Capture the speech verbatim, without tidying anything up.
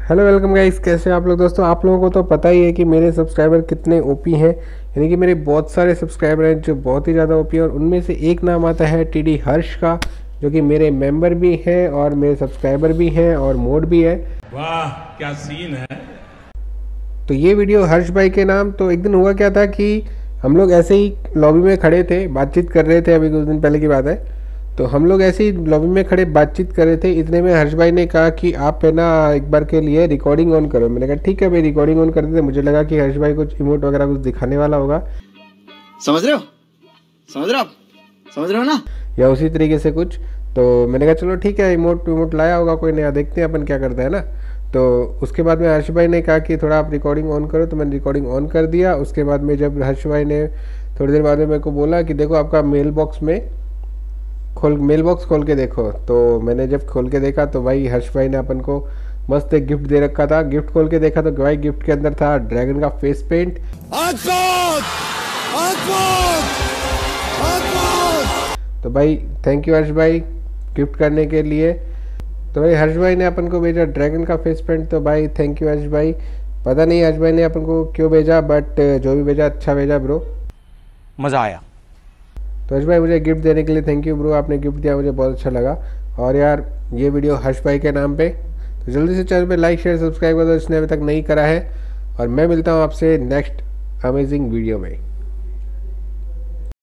Hello welcome guys, कैसे हैं आप लोग। दोस्तों आप लोगों को तो पता ही है कि मेरे सब्सक्राइबर कितने ओपी हैं। यानी कि मेरे बहुत सारे सब्सक्राइबर हैं जो बहुत ही ज़्यादा ओपी हैं, और उनमें से एक नाम आता है टीडी हर्ष का, जो कि मेरे मेंबर भी हैं और मेरे सब्सक्राइबर भी हैं और मोड भी है। वाह क्या सीन है। तो ये वीडियो हर्ष भाई के नाम। तो एक दिन हुआ क्या था कि हम लोग ऐसे ही लॉबी में खड़े थे, बातचीत कर रहे थे। अभी कुछ दिन पहले की बात है। तो हम लोग ऐसे ही लॉबी में खड़े बातचीत कर रहे थे। इतने में हर्ष भाई ने कहा कि आप है ना एक बार के लिए रिकॉर्डिंग ऑन करो। मैंने कहा ठीक है भाई, रिकॉर्डिंग ऑन कर देते। मुझे लगा कि हर्ष भाई कुछ इमोट वगैरह कुछ दिखाने वाला होगा। समझ रहे हो समझ रहे हो आप समझ रहे हो ना, या उसी तरीके से कुछ। तो मैंने कहा चलो ठीक है, इमोट इमोट लाया होगा कोई नया, देखते हैं अपन क्या करता है ना। तो उसके बाद में हर्ष भाई ने कहा कि थोड़ा आप रिकॉर्डिंग ऑन करो, तो मैंने रिकॉर्डिंग ऑन कर दिया। उसके बाद में जब हर्ष भाई ने थोड़ी देर बाद में मेरे को बोला कि देखो आपका मेल बॉक्स में खोल मेल बॉक्स खोल के देखो। तो मैंने जब खोल के देखा तो भाई हर्ष भाई ने अपन को मस्त एक गिफ्ट दे रखा था। गिफ्ट खोल के देखा तो भाई गिफ्ट के अंदर था ड्रैगन का फेस पेंट। तो भाई थैंक यू हर्ष भाई गिफ्ट करने के लिए। तो भाई हर्ष भाई ने अपन को भेजा ड्रैगन का फेस पेंट। तो भाई थैंक यू हर्ष भाई। पता नहीं हर्ष भाई ने अपन को क्यों भेजा, बट जो भी भेजा अच्छा भेजा ब्रो, मज़ा आया। तो हर्ष भाई मुझे गिफ्ट देने के लिए थैंक यू ब्रो। आपने गिफ्ट दिया, मुझे बहुत अच्छा लगा। और यार ये वीडियो हर्ष भाई के नाम पे, तो जल्दी से चैनल पे लाइक शेयर सब्सक्राइब कर दो जिसने अभी तक नहीं करा है। और मैं मिलता हूँ आपसे नेक्स्ट अमेजिंग वीडियो में।